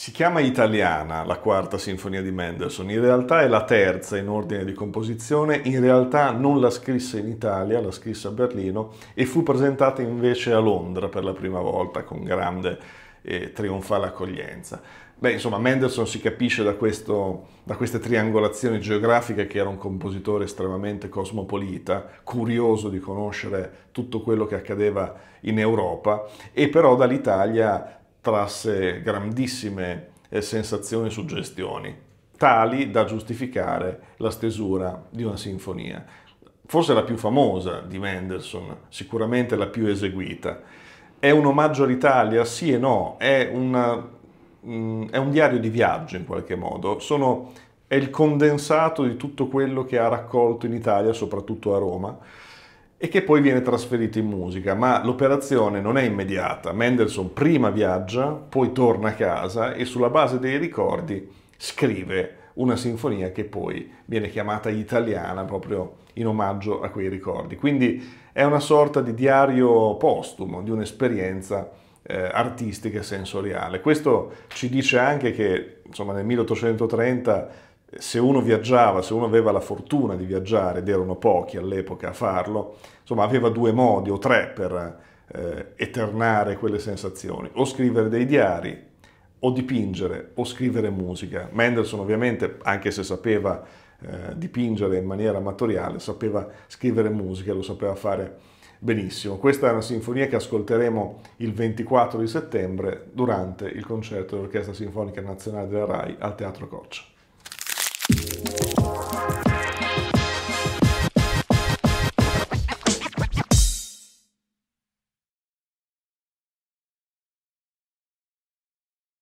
Si chiama Italiana la quarta sinfonia di Mendelssohn, in realtà è la terza in ordine di composizione, in realtà non la scrisse in Italia, la scrisse a Berlino e fu presentata invece a Londra per la prima volta con grande e trionfale accoglienza. Beh, insomma, Mendelssohn si capisce da queste triangolazioni geografiche che era un compositore estremamente cosmopolita, curioso di conoscere tutto quello che accadeva in Europa e però dall'Italia trasse grandissime sensazioni e suggestioni, tali da giustificare la stesura di una sinfonia. Forse la più famosa di Mendelssohn, sicuramente la più eseguita. È un omaggio all'Italia? Sì e no, è un diario di viaggio in qualche modo. È il condensato di tutto quello che ha raccolto in Italia, soprattutto a Roma, e che poi viene trasferito in musica, ma l'operazione non è immediata. Mendelssohn prima viaggia, poi torna a casa e sulla base dei ricordi scrive una sinfonia che poi viene chiamata Italiana proprio in omaggio a quei ricordi. Quindi è una sorta di diario postumo di un'esperienza artistica e sensoriale. Questo ci dice anche che, insomma, nel 1830 se uno viaggiava, se uno aveva la fortuna di viaggiare, ed erano pochi all'epoca a farlo, insomma aveva due modi o tre per eternare quelle sensazioni, o scrivere dei diari, o dipingere, o scrivere musica. Mendelssohn ovviamente, anche se sapeva dipingere in maniera amatoriale, sapeva scrivere musica, lo sapeva fare benissimo. Questa è una sinfonia che ascolteremo il 24 di settembre durante il concerto dell'Orchestra Sinfonica Nazionale della RAI al Teatro Coccia.